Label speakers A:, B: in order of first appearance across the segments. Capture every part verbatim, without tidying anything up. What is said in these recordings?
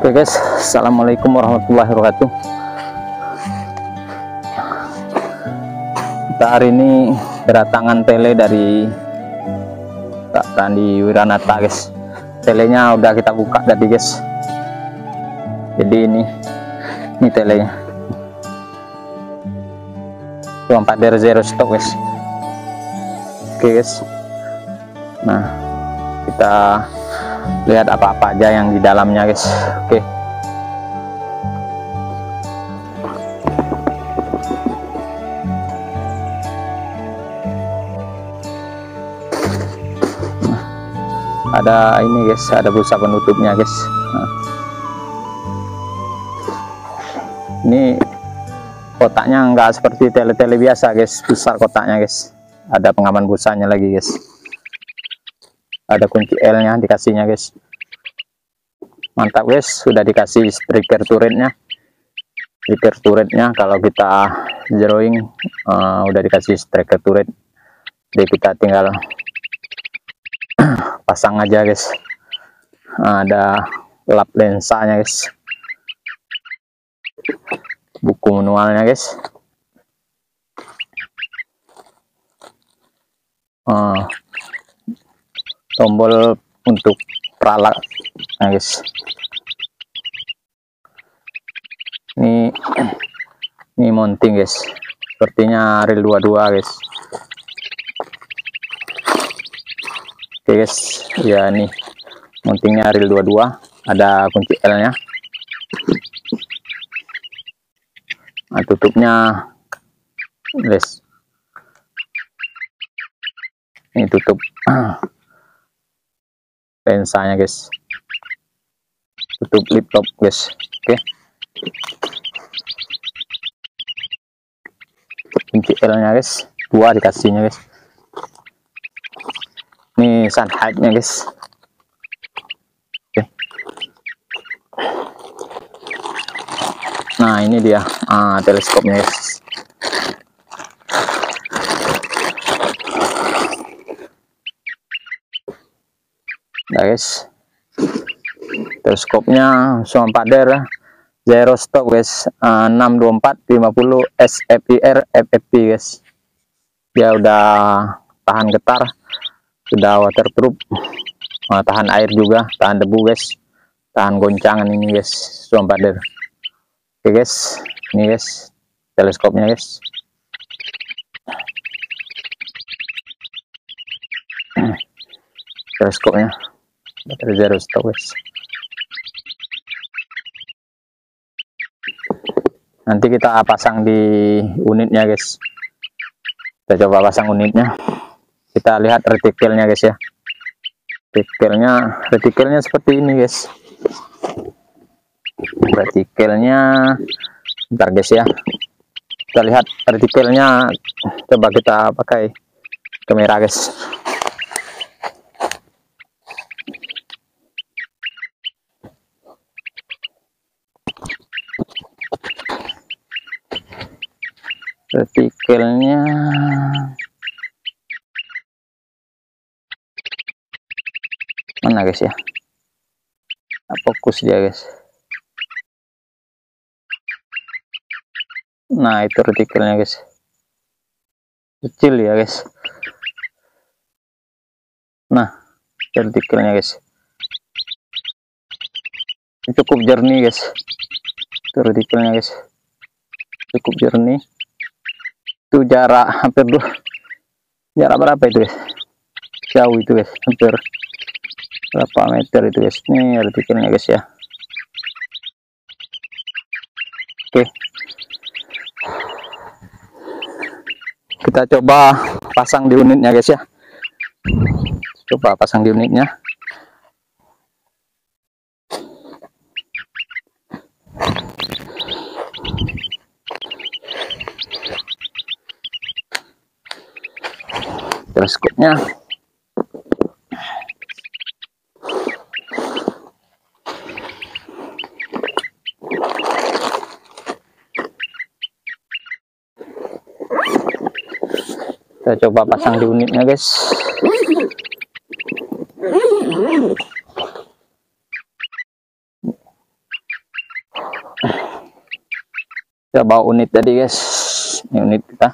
A: Oke guys, assalamualaikum warahmatullahi wabarakatuh. Kita hari ini kedatangan tele dari Kak Randi Wiranata guys. Telenya udah kita buka tadi guys. Jadi ini ini telenya cuma pader zero stok guys. Oke guys, nah kita lihat apa-apa aja yang di dalamnya guys. Oke, nah, ada ini guys, ada busa penutupnya guys. Nah, ini kotaknya enggak seperti tele-tele biasa guys, besar kotaknya guys. Ada pengaman busanya lagi guys, ada kunci L nya dikasihnya guys. Mantap guys, sudah dikasih striker turretnya. Striker turretnya kalau kita zeroing uh, udah dikasih striker turret, jadi kita tinggal pasang aja guys. Nah, ada lap lensanya guys, buku manualnya guys. uh, tombol untuk peralat, nah guys. Ini ini mounting guys, sepertinya reel dua puluh dua guys. Oke guys, ya nih mountingnya reel dua puluh dua, ada kunci L nya. Nah, tutupnya guys, ini tutup lensanya guys, tutup laptop guys. Oke, kunci L nya guys, dua dikasihnya guys. Ini sun height nya guys. Oke, nah ini dia ah, teleskopnya guys. Nah guys, teleskopnya sama pader zero stok guys, uh, enam dua empat lima puluh S F I R F F P guys. Dia udah tahan getar, sudah waterproof, uh, tahan air juga, tahan debu guys, tahan goncangan ini guys, sama pader. Oke guys, ini guys teleskopnya guys. Teleskopnya baterai zero stok guys. Nanti kita pasang di unitnya guys. Kita coba pasang unitnya, kita lihat retikelnya guys ya. Retikelnya retikelnya seperti ini guys. Retikelnya bentar guys ya, kita lihat retikelnya. Coba kita pakai kamera guys. Retikelnya mana guys ya, fokus dia guys. Nah itu retikelnya guys, kecil ya guys. Nah retikelnya guys, ini cukup jernih guys. Itu retikelnya guys, cukup jernih. Itu jarak hampir dua, jarak berapa itu guys, jauh itu guys, hampir berapa meter itu guys. Ini retikelnya guys ya. Oke, kita coba pasang di unitnya guys ya. Coba pasang di unitnya. Teleskopnya kita coba pasang di unitnya guys. Kita bawa unit tadi guys, ini unit kita.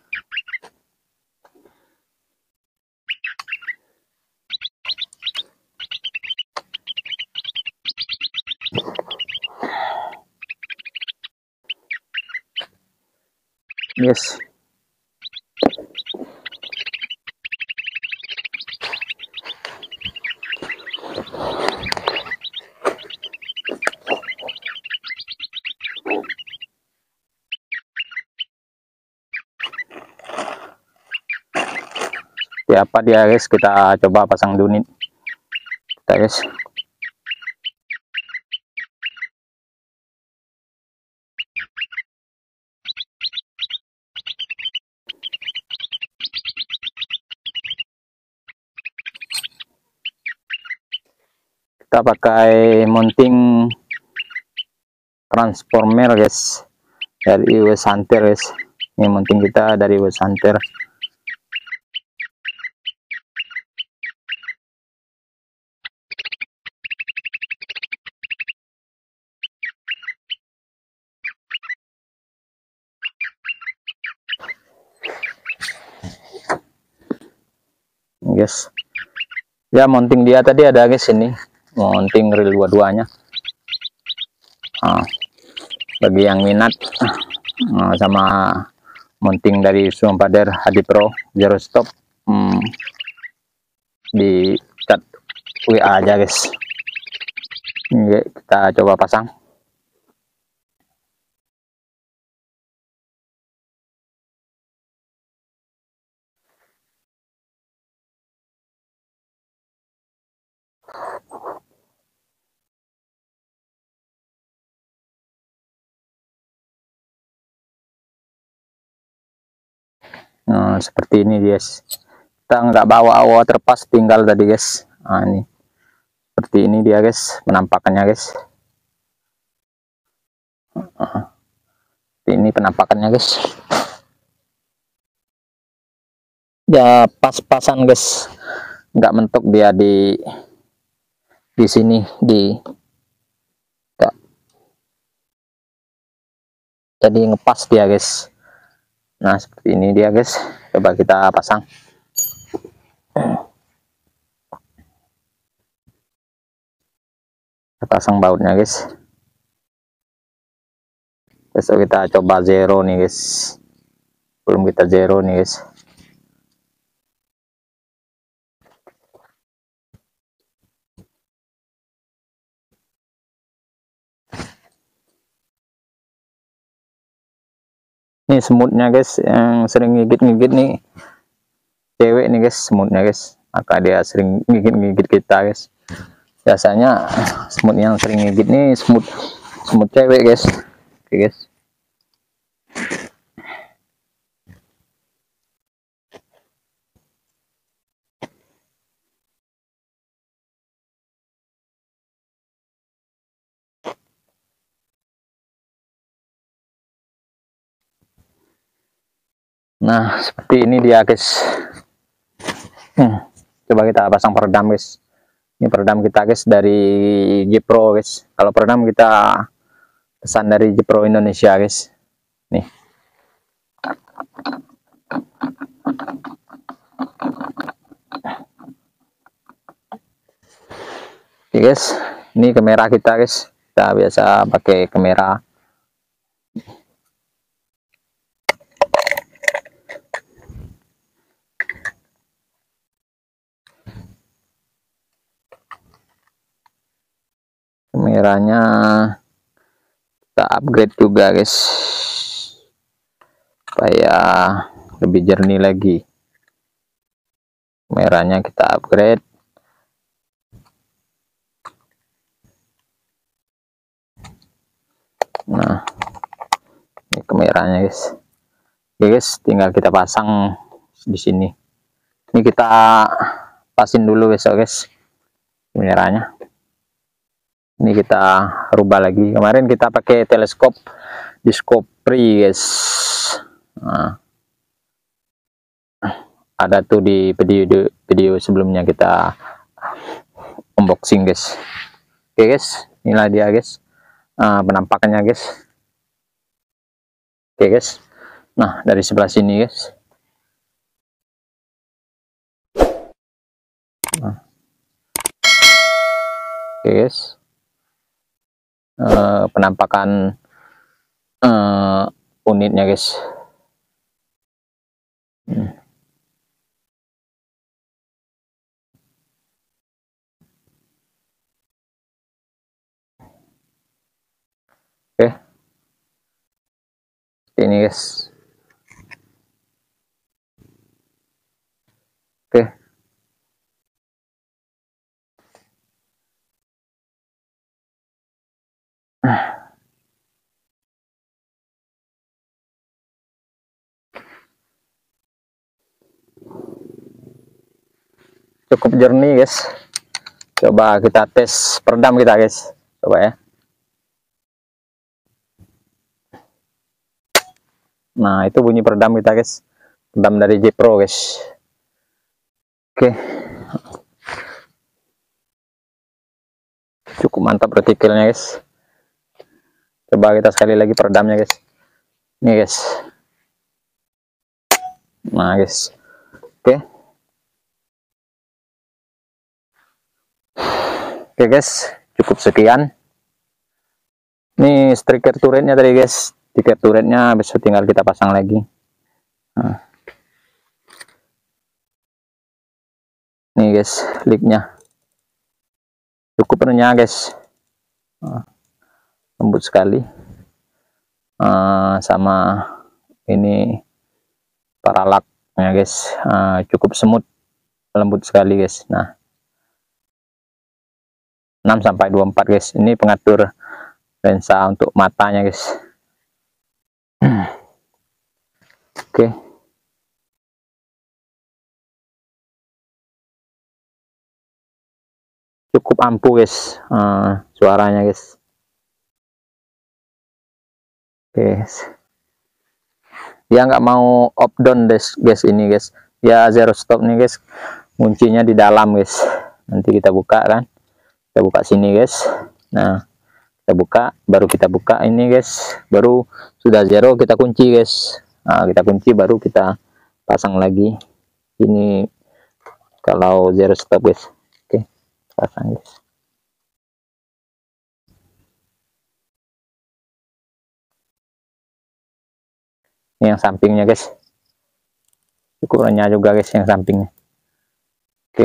A: Yes. Apa dia guys, kita coba pasang unit kita guys. Kita pakai mounting transformer guys dari West Hunter guys. Ini mounting kita dari West Hunter. Guys, ya mounting dia tadi ada guys, ini mounting reel dua-duanya. Nah, bagi yang minat, nah, sama mounting dari Sumpader H D Pro Zero Stop, hmm, di chat W A aja guys. Ini kita coba pasang. Nah, seperti ini guys. Kita nggak bawa water pass, tinggal tadi guys. Nah, ini seperti ini dia guys penampakannya guys. Nah, ini penampakannya guys. Ya pas-pasan guys, nggak mentok dia di di sini di gak, jadi ngepas dia guys. Nah seperti ini dia guys, coba kita pasang. Kita pasang bautnya guys. Besok kita coba zero nih guys, belum kita zero nih guys. Ini semutnya guys, yang sering ngigit-ngigit nih cewek nih guys, semutnya guys, maka dia sering ngigit-ngigit kita guys. Biasanya semut yang sering ngigit nih semut semut cewek guys. Oke guys, nah seperti ini dia guys. hmm. Coba kita pasang peredam guys. Ini peredam kita guys dari J-Pro guys. Kalau peredam kita pesan dari J-Pro Indonesia guys. Nih, oke guys, ini kamera kita guys. Kita biasa pakai kamera. Kameranya kita upgrade juga guys, supaya lebih jernih lagi. Kameranya kita upgrade. Nah, ini kameranya guys. Oke guys, tinggal kita pasang di sini. Ini kita pasin dulu besok guys kameranya. Ini kita rubah lagi. Kemarin kita pakai teleskop Discovery guys. Nah, ada tuh di video video sebelumnya kita unboxing guys. Oke guys, inilah dia guys, uh, penampakannya guys. Oke guys, nah dari sebelah sini guys. Nah. Oke guys, uh, penampakan uh, unitnya guys. Hmm. Oke, ini guys. Oke, cukup jernih guys. Coba kita tes peredam kita guys, coba ya. Nah itu bunyi peredam kita guys, peredam dari J Pro guys. Oke, cukup mantap partikelnya guys. Coba kita sekali lagi peredamnya guys. Nih guys. Nah guys, oke. Oke guys, cukup sekian. Ini striker turretnya tadi guys. Stiker turretnya besok tinggal kita pasang lagi. Nah. Nih guys, linknya cukup renyah guys. Nah, lembut sekali. Uh, sama ini paralaknya guys, uh, cukup semut, lembut sekali guys. Nah enam sampai dua puluh empat guys, ini pengatur lensa untuk matanya guys. Oke, cukup ampuh guys, uh, suaranya guys. Oke guys, dia nggak mau up down guys, guys ini guys ya, zero stop nih guys, kuncinya di dalam guys. Nanti kita buka kan, kita buka sini guys. Nah kita buka, baru kita buka ini guys, baru sudah zero kita kunci guys. Nah kita kunci baru kita pasang lagi ini kalau zero stop guys. Oke, pasang guys. Ini yang sampingnya guys, ukurannya juga guys yang sampingnya. Oke,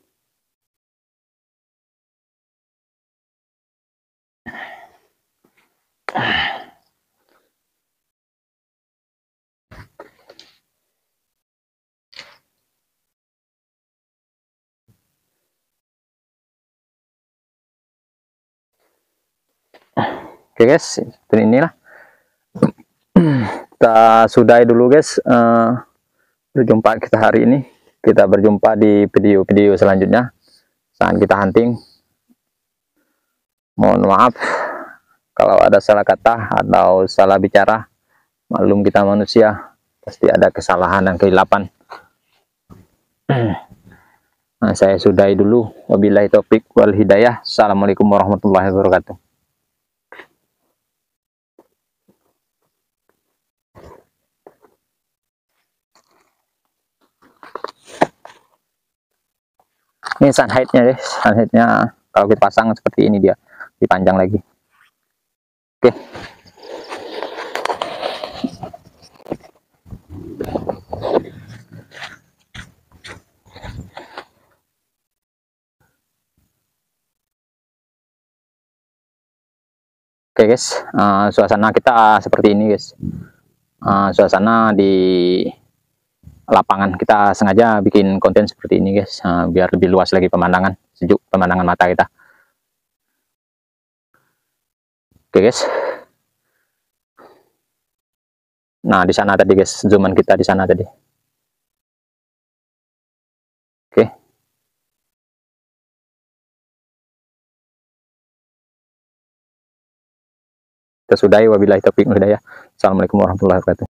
A: oke guys, seperti inilah. Kita sudahi dulu guys uh, berjumpa kita hari ini. Kita berjumpa di video-video selanjutnya saat kita hunting. Mohon maaf kalau ada salah kata atau salah bicara, maklum kita manusia, pasti ada kesalahan dan keilapan. Nah, saya sudahi dulu. Wabillahi taufik wal hidayah. Assalamualaikum warahmatullahi wabarakatuh. Ini sunhead-nya deh, sunhead-nya kalau kita pasang seperti ini dia dipanjang lagi. Oke. Oke guys, uh, suasana kita seperti ini guys. Uh, suasana di lapangan, kita sengaja bikin konten seperti ini guys, uh, biar lebih luas lagi pemandangan, sejuk pemandangan mata kita. Oke guys, nah di sana tadi guys, zooman kita di sana tadi. Oke, kita sudahi. Wabillahi taufiq wal hidayah. Assalamualaikum warahmatullahi wabarakatuh.